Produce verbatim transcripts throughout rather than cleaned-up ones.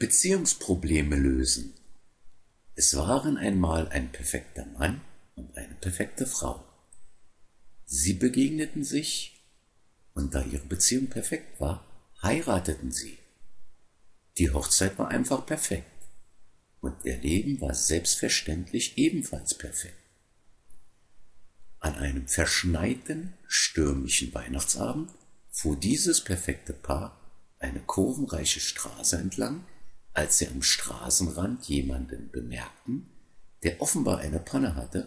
Beziehungsprobleme lösen. Es waren einmal ein perfekter Mann und eine perfekte Frau. Sie begegneten sich, und da ihre Beziehung perfekt war, heirateten sie. Die Hochzeit war einfach perfekt und ihr Leben war selbstverständlich ebenfalls perfekt. An einem verschneiten, stürmischen Weihnachtsabend fuhr dieses perfekte Paar eine kurvenreiche Straße entlang, als sie am Straßenrand jemanden bemerkten, der offenbar eine Panne hatte.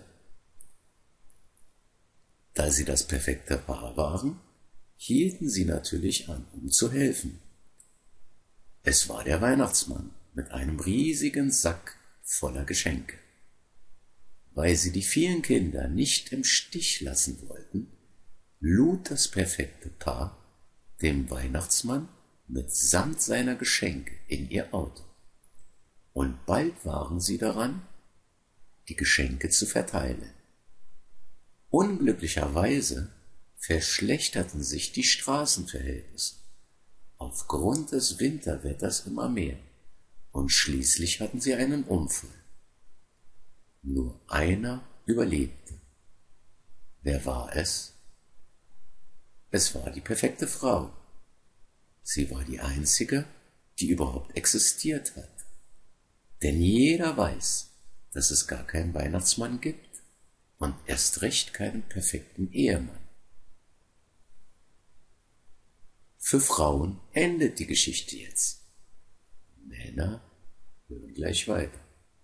Da sie das perfekte Paar waren, hielten sie natürlich an, um zu helfen. Es war der Weihnachtsmann mit einem riesigen Sack voller Geschenke. Weil sie die vielen Kinder nicht im Stich lassen wollten, lud das perfekte Paar den Weihnachtsmann mitsamt seiner Geschenke in ihr Auto. Und bald waren sie daran, die Geschenke zu verteilen. Unglücklicherweise verschlechterten sich die Straßenverhältnisse aufgrund des Winterwetters immer mehr, und schließlich hatten sie einen Unfall. Nur einer überlebte. Wer war es? Es war die perfekte Frau. Sie war die einzige, die überhaupt existiert hat. Denn jeder weiß, dass es gar keinen Weihnachtsmann gibt und erst recht keinen perfekten Ehemann. Für Frauen endet die Geschichte jetzt. Männer hören gleich weiter.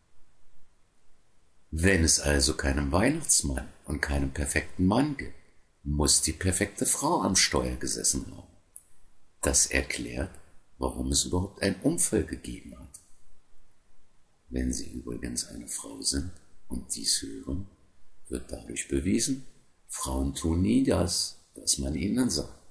Wenn es also keinen Weihnachtsmann und keinen perfekten Mann gibt, muss die perfekte Frau am Steuer gesessen haben. Das erklärt, warum es überhaupt einen Unfall gegeben hat. Wenn Sie übrigens eine Frau sind und dies hören, wird dadurch bewiesen, Frauen tun nie das, was man ihnen sagt.